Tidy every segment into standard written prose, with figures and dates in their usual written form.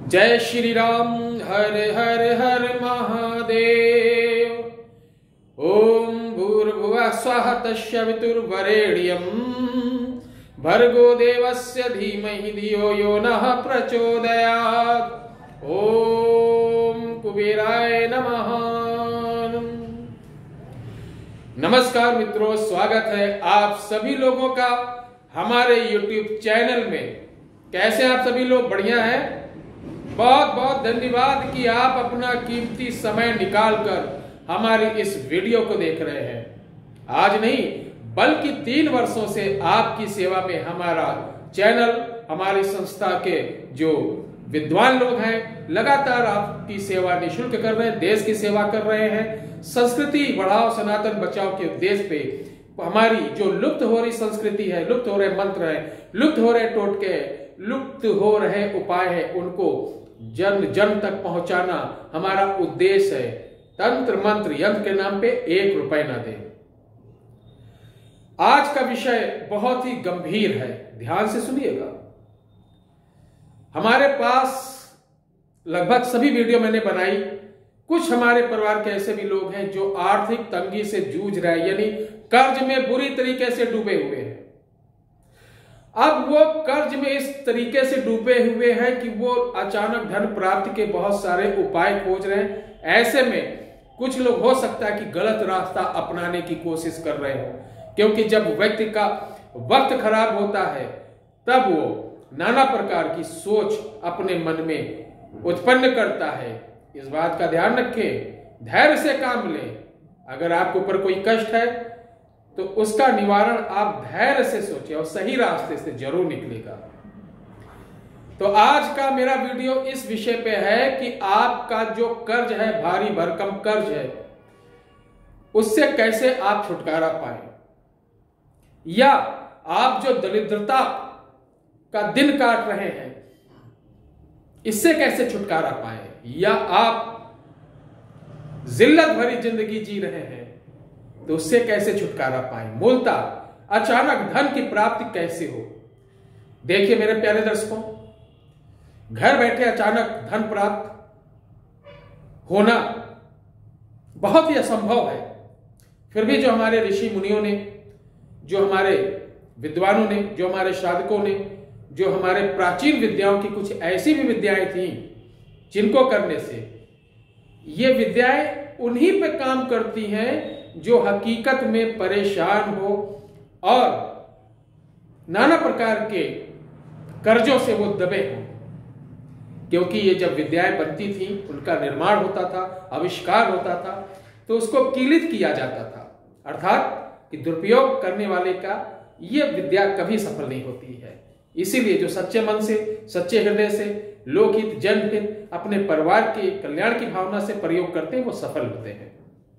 जय श्री राम। हर हर हर महादेव। ओम भूर्भुवः स्वः तस्सवितुर्वरेण्यं भर्गो देवस्य धीमहि धियो यो नः प्रचोदयात्। ओम कुबेराय नमः। नमस्कार मित्रों, स्वागत है आप सभी लोगों का हमारे YouTube चैनल में। कैसे आप सभी लोग? बढ़िया है। बहुत बहुत धन्यवाद कि आप अपना कीमती समय निकालकर हमारी इस वीडियो को देख रहे हैं। आज नहीं बल्कि 3 वर्षों से आपकी सेवा में हमारा चैनल, हमारी संस्था के जो विद्वान लोग हैं लगातार आपकी सेवा निःशुल्क कर रहे हैं, देश की सेवा कर रहे हैं। संस्कृति बढ़ाओ सनातन बचाओ के उद्देश्य पे हमारी जो लुप्त हो रही संस्कृति है, लुप्त हो रहे मंत्र है, लुप्त हो रहे टोटके, लुप्त हो रहे उपाय है, उनको जन जन तक पहुंचाना हमारा उद्देश्य है। तंत्र मंत्र यंत्र के नाम पे 1 रुपए ना दे। आज का विषय बहुत ही गंभीर है, ध्यान से सुनिएगा। हमारे पास लगभग सभी वीडियो मैंने बनाई। कुछ हमारे परिवार के ऐसे भी लोग हैं जो आर्थिक तंगी से जूझ रहे हैं, यानी कर्ज में बुरी तरीके से डूबे हुए हैं। अब वो कर्ज में इस तरीके से डूबे हुए हैं कि वो अचानक धन प्राप्ति के बहुत सारे उपाय खोज रहे हैं। ऐसे में कुछ लोग हो सकता है कि गलत रास्ता अपनाने की कोशिश कर रहे हो, क्योंकि जब व्यक्ति का वक्त खराब होता है तब वो नाना प्रकार की सोच अपने मन में उत्पन्न करता है। इस बात का ध्यान रखें, धैर्य से काम लें। अगर आपके ऊपर कोई कष्ट है तो उसका निवारण आप धैर्य से सोचें और सही रास्ते से जरूर निकलेगा। तो आज का मेरा वीडियो इस विषय पे है कि आपका जो कर्ज है, भारी भरकम कर्ज है, उससे कैसे आप छुटकारा पाएं, या आप जो दरिद्रता का दिन काट रहे हैं इससे कैसे छुटकारा पाएं, या आप जिल्लत भरी जिंदगी जी रहे हैं तो उससे कैसे छुटकारा पाएं। मूलतः अचानक धन की प्राप्ति कैसे हो। देखिए मेरे प्यारे दर्शकों, घर बैठे अचानक धन प्राप्त होना बहुत ही असंभव है। फिर भी जो हमारे ऋषि मुनियों ने, जो हमारे विद्वानों ने, जो हमारे साधकों ने, जो हमारे प्राचीन विद्याओं की कुछ ऐसी भी विद्याएं थी जिनको करने से ये विद्याएं उन्हीं पे काम करती हैं जो हकीकत में परेशान हो और नाना प्रकार के कर्जों से वो दबे हो। क्योंकि ये जब विद्याएं बनती थी, उनका निर्माण होता था, आविष्कार होता था, तो उसको कीलित किया जाता था, अर्थात कि दुरुपयोग करने वाले का ये विद्या कभी सफल नहीं होती है। इसीलिए जो सच्चे मन से, सच्चे हृदय से लोकहित, जनहित, अपने परिवार के कल्याण की भावना से प्रयोग करते हैं वो सफल होते हैं।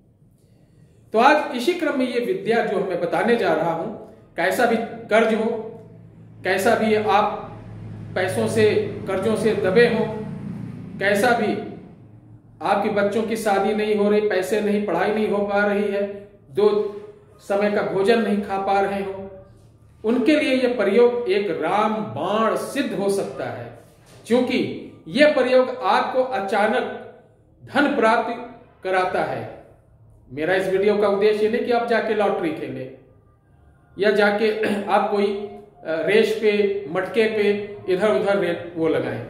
तो आज इसी क्रम में ये विद्या जो मैं बताने जा रहा हूं, कैसा भी कर्ज हो, कैसा भी आप पैसों से, कर्जों से दबे हो, कैसा भी आपके बच्चों की शादी नहीं हो रही, पैसे नहीं, पढ़ाई नहीं हो पा रही है, 2 समय का भोजन नहीं खा पा रहे हो, उनके लिए यह प्रयोग एक रामबाण सिद्ध हो सकता है। क्योंकि यह प्रयोग आपको अचानक धन प्राप्ति कराता है। मेरा इस वीडियो का उद्देश्य नहीं कि आप जाके लॉटरी खेलें या जाके आप कोई रेस पे, मटके पे इधर उधर रेट वो लगाएं।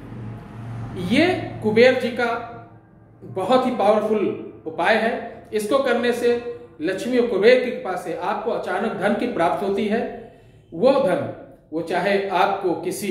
ये कुबेर जी का बहुत ही पावरफुल उपाय है। इसको करने से लक्ष्मी और कुबेर की कृपा से आपको अचानक धन की प्राप्ति होती है। वो धन, वो चाहे आपको किसी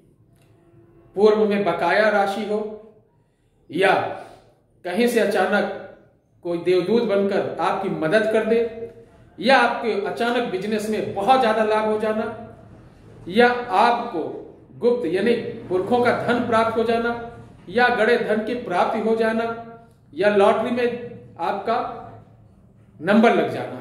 पूर्व में बकाया राशि हो, या कहीं से अचानक कोई देवदूत बनकर आपकी मदद कर दे, या आपके अचानक बिजनेस में बहुत ज्यादा लाभ हो जाना, या आपको गुप्त यानी पुरखों का धन प्राप्त हो जाना, या गड़े धन की प्राप्ति हो जाना, या लॉटरी में आपका नंबर लग जाना।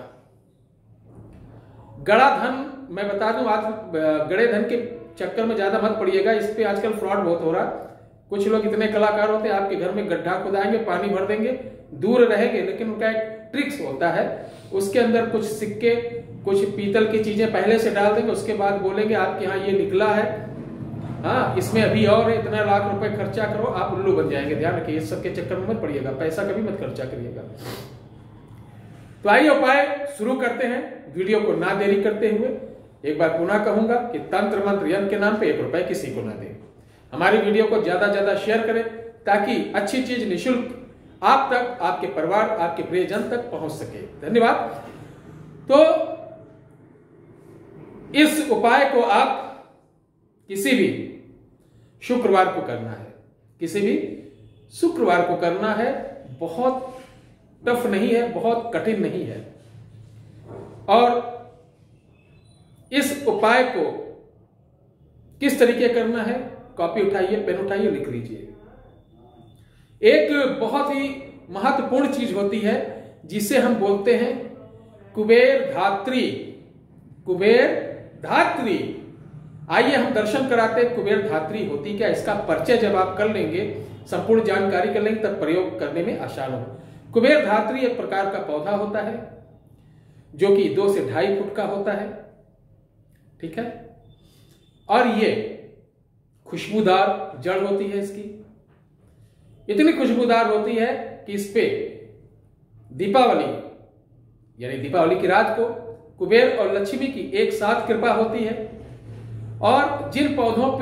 गड़ा धन मैं बता दूं, आज गड़े धन के चक्कर में ज्यादा मत पड़िएगा। इस पे आजकल फ्रॉड बहुत हो रहा। कुछ लोग इतने कलाकार होते हैं, आपके घर में गड्ढा खुदाएंगे, पानी भर देंगे, दूर रहेंगे, लेकिन उनका एक ट्रिक्स होता है, उसके अंदर कुछ सिक्के, कुछ पीतल की चीजें पहले से डाल देंगे, उसके बाद बोलेंगे आपके यहाँ ये निकला है, हाँ, इसमें अभी और इतना लाख रुपए खर्चा करो, आप उल्लू बन जाएंगे। ध्यान रखिए, इस सबके चक्कर में मत पड़िएगा, पैसा कभी मत खर्चा करिएगा। तो आइए उपाय शुरू करते हैं, वीडियो को ना देरी करते हुए। एक बार पुनः कहूंगा कि तंत्र मंत्र यंत्र के नाम पे 1 रुपए किसी को ना दें। हमारी वीडियो को ज्यादा ज्यादा शेयर करें ताकि अच्छी चीज निःशुल्क आप तक, आपके परिवार, आपके प्रियजन तक पहुंच सके। धन्यवाद। तो इस उपाय को आप किसी भी शुक्रवार को करना है, किसी भी शुक्रवार को करना है। बहुत टफ नहीं है, बहुत कठिन नहीं है। और इस उपाय को किस तरीके करना है, कॉपी उठाइए, पेन उठाइए, लिख लीजिए। एक बहुत ही महत्वपूर्ण चीज होती है जिसे हम बोलते हैं कुबेर धात्री। कुबेर धात्री, आइए हम दर्शन कराते हैं कुबेर धात्री होती क्या। इसका परिचय जब आप कर लेंगे, संपूर्ण जानकारी कर लेंगे, तब प्रयोग करने में आसान हो। कुबेर धात्री एक प्रकार का पौधा होता है जो कि 2 से 2.5 फुट का होता है, ठीक है। और ये खुशबूदार जड़ होती है इसकी, इतनी खुशबूदार होती है कि इस पे दीपावली यानी दीपावली की रात को कुबेर और लक्ष्मी की एक साथ कृपा होती है। और जिन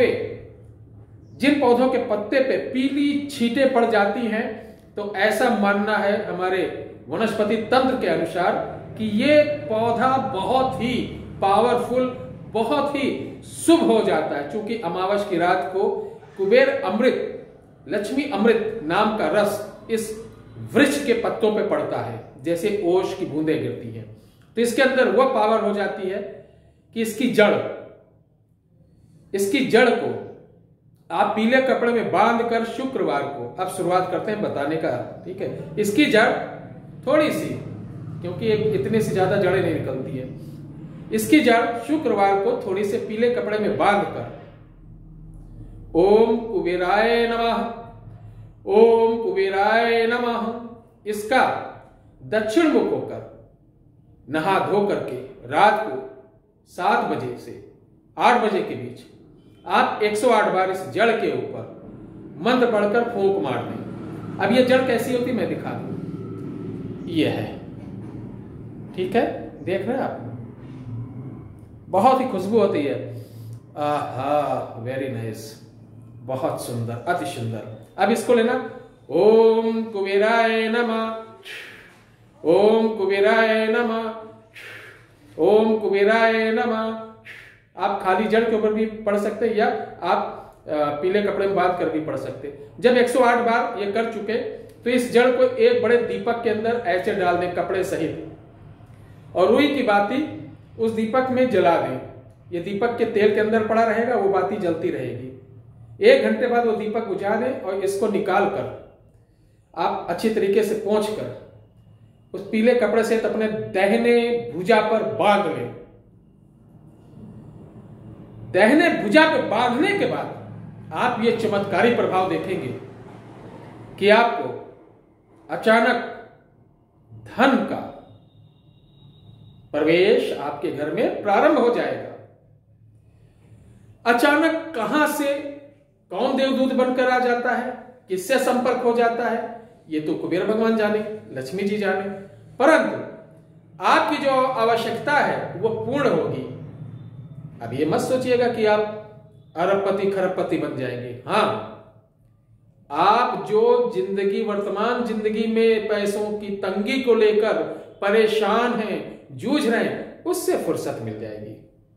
पौधों के पत्ते पे पीली छींटे पड़ जाती हैं, तो ऐसा मानना है हमारे वनस्पति तंत्र के अनुसार कि ये पौधा बहुत ही पावरफुल, बहुत ही शुभ हो जाता है। क्योंकि अमावस की रात को कुबेर अमृत, लक्ष्मी अमृत नाम का रस इस वृक्ष के पत्तों पे पड़ता है, जैसे ओश की बूंदें गिरती हैं। तो इसके अंदर वह पावर हो जाती है कि इसकी जड़ को आप पीले कपड़े में बांधकर शुक्रवार को, अब शुरुआत करते हैं बताने का, ठीक है। इसकी जड़ थोड़ी सी, क्योंकि इतने से ज्यादा जड़ें नहीं निकलती है, इसकी जड़ शुक्रवार को थोड़ी से पीले कपड़े में बांधकर ओम कुबेराय नमः, ओम कुबेराय नमः, इसका दक्षिण मुख होकर नहा धो करके रात को 7 बजे से 8 बजे के बीच आप 108 बार इस जड़ के ऊपर मंत्र पढ़कर फूंक मार दें। अब ये जड़ कैसी होती मैं दिखा दूं। ये है, ठीक है, देख रहे हैं आप, बहुत ही खुशबू होती है। आहा, वेरी नाइस, बहुत सुंदर, अति सुंदर। अब इसको लेना, ओम कुबेराय नमः, ओम कुबेराय नमः, ओम कुबेराय नमः। आप खाली जड़ के ऊपर भी पढ़ सकते हैं या आप पीले कपड़े में बांध कर भी पढ़ सकते हैं। जब 108 बार ये कर चुके तो इस जड़ को एक बड़े दीपक के अंदर ऐसे डाल दें कपड़े सहित, और रुई की बाती उस दीपक में जला दें। ये दीपक के तेल के अंदर पड़ा रहेगा, वो बाती जलती रहेगी। 1 घंटे बाद वो दीपक बुझा दें और इसको निकाल कर आप अच्छी तरीके से पोंछ कर उस पीले कपड़े से अपने दाहिने भुजा पर बांध लें। दाहिने भुजा पे बांधने के बाद आप ये चमत्कारी प्रभाव देखेंगे कि आपको अचानक धन का प्रवेश आपके घर में प्रारंभ हो जाएगा। अचानक कहां से कौन देवदूत बनकर आ जाता है, किससे संपर्क हो जाता है, ये तो कुबेर भगवान जाने, लक्ष्मी जी जाने, परंतु आपकी जो आवश्यकता है वो पूर्ण होगी। अब ये मत सोचिएगा कि आप अरबपति खरबपति बन जाएंगे। हां, आप जो वर्तमान जिंदगी में पैसों की तंगी को लेकर परेशान हैं, जूझ रहे हैं, उससे फुर्सत मिल जाएगी।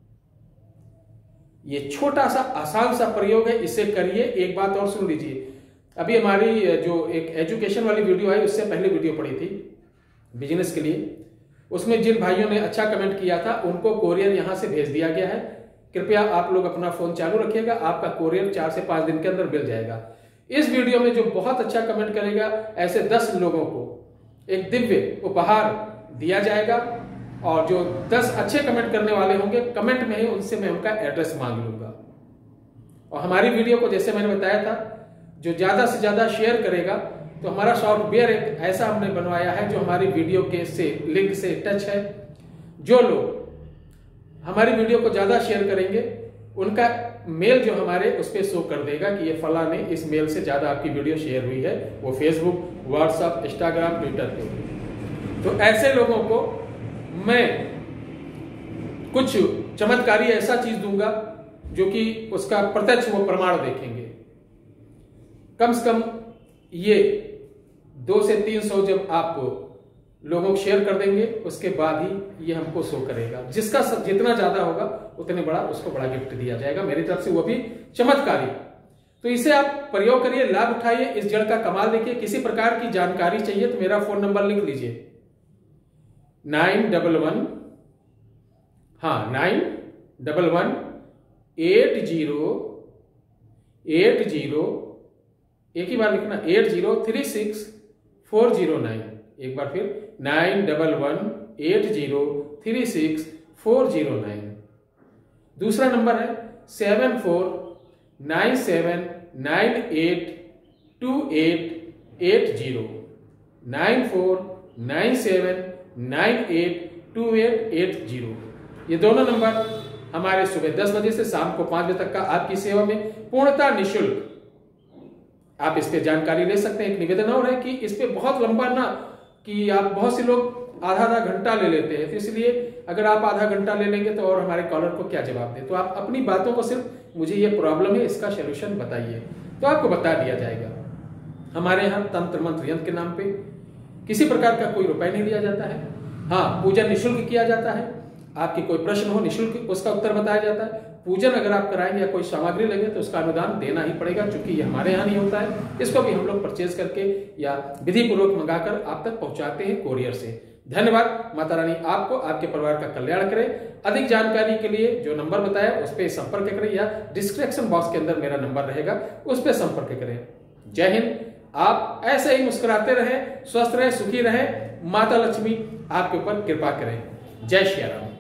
ये छोटा सा आसान सा प्रयोग है, इसे करिए। एक बात और सुन लीजिए, अभी हमारी जो एक एजुकेशन वाली वीडियो आई, उससे पहले वीडियो पड़ी थी बिजनेस के लिए, उसमें जिन भाइयों ने अच्छा कमेंट किया था उनको कोरियर यहां से भेज दिया गया है। कृपया आप लोग अपना फोन चालू रखिएगा, आपका कोरियर 4 से 5 दिन के अंदर मिल जाएगा। इस वीडियो में जो बहुत अच्छा कमेंट करेगा, ऐसे 10 लोगों को एक दिव्य उपहार दिया जाएगा, और जो 10 अच्छे कमेंट करने वाले होंगे, कमेंट में ही उनसे मैं उनका एड्रेस मांग लूंगा। और हमारी वीडियो को जैसे मैंने बताया था, जो ज्यादा से ज्यादा शेयर करेगा, तो हमारा सॉफ्टवेयर एक ऐसा हमने बनवाया है जो हमारी वीडियो के से लिंक से टच है। जो लोग हमारी वीडियो को ज्यादा शेयर करेंगे, उनका मेल जो हमारे उस पर शो कर देगा कि ये फला ने इस मेल से ज्यादा आपकी वीडियो शेयर हुई है, वो फेसबुक, व्हाट्सएप, इंस्टाग्राम, ट्विटर पे। तो ऐसे लोगों को मैं कुछ चमत्कारी ऐसा चीज दूंगा जो कि उसका प्रत्यक्ष वो प्रमाण देखेंगे। कम से कम ये 200 से 300 जब आप लोगों को शेयर कर देंगे, उसके बाद ही ये हमको शो करेगा। जिसका जितना ज्यादा होगा उतने बड़ा उसको बड़ा गिफ्ट दिया जाएगा मेरी तरफ से, वो भी चमत्कारी। तो इसे आप प्रयोग करिए, लाभ उठाइए, इस जड़ का कमाल देखिए। किसी प्रकार की जानकारी चाहिए तो मेरा फोन नंबर लिख लीजिए 911 80 एक ही बार लिखना 8036 409। एक बार फिर 911 8036 409। दूसरा नंबर है 7497982880 9497982880। ये दोनों नंबर हमारे सुबह 10 बजे से शाम को 5 बजे तक का आपकी सेवा में पूर्णतः निःशुल्क आप इस पे जानकारी ले सकते हैं। एक निवेदन और है कि इस पे बहुत लंबा ना, कि आप बहुत से लोग आधा घंटा ले लेते हैं, तो इसलिए अगर आप आधा घंटा ले लेंगे तो और हमारे कॉलर को क्या जवाब दें। तो आप अपनी बातों को सिर्फ मुझे ये प्रॉब्लम है, इसका सोल्यूशन बताइए, तो आपको बता दिया जाएगा। हमारे यहाँ तंत्र मंत्र यंत्र के नाम पे किसी प्रकार का कोई रुपए नहीं लिया जाता है। हाँ, पूजन निःशुल्क किया जाता है। आपके कोई प्रश्न हो निःशुल्क उसका उत्तर बताया जाता है। पूजन अगर आप कराएंगे या कोई सामग्री लेंगे तो उसका अनुदान देना ही पड़ेगा, क्योंकि ये हमारे यहाँ नहीं होता है। इसको भी हम लोग परचेज करके या विधि पूर्वक मंगाकर आप तक पहुंचाते हैं कोरियर से। धन्यवाद। माता रानी आपको आपके परिवार का कल्याण करे। अधिक जानकारी के लिए जो नंबर बताया उस पर संपर्क करें, या डिस्क्रिप्शन बॉक्स के अंदर मेरा नंबर रहेगा, उस पर संपर्क करें। जय हिंद। आप ऐसे ही मुस्कुराते रहें, स्वस्थ रहें, सुखी रहें। माता लक्ष्मी आपके ऊपर कृपा करें। जय श्री राम।